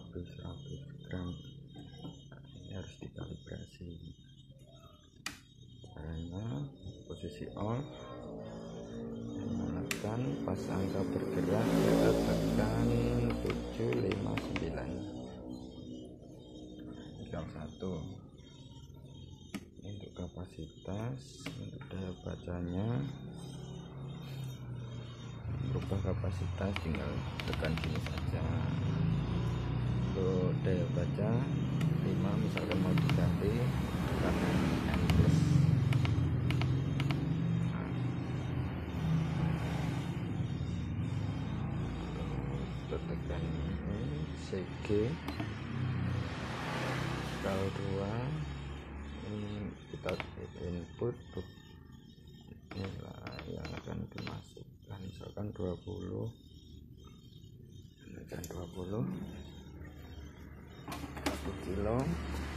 lebih 100 gram. Ini harus dikalibrasi. Caranya posisi off, menekan pas angka bergerak kita tekan 759. Tinggal 1. Untuk kapasitas, untuk daya bacanya, berubah kapasitas tinggal tekan sini saja. Untuk daya baca 5, misalkan mau diganti tekan N plus. Tekan ini CG kalau 2 ini kita input nilai yang akan dimasukkan, misalkan 20, tekan 20 1 kilo.